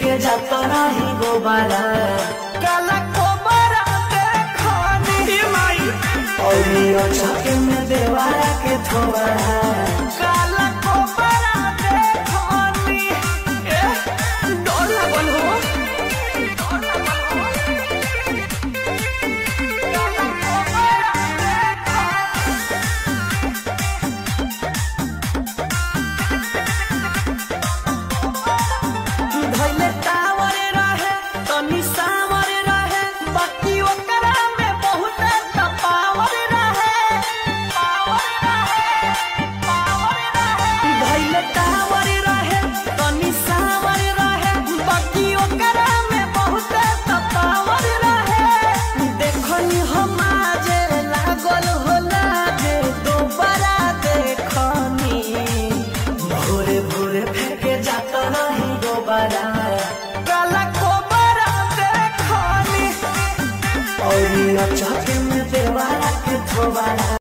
फेंके जाता रही गोबारा काला कोबारा देखनी माई और छके में देवारा के थोड़ा काला कोबारा देखनी डर लगल हो काला कोबारा देखनी और छके में देवारा के थोबारा।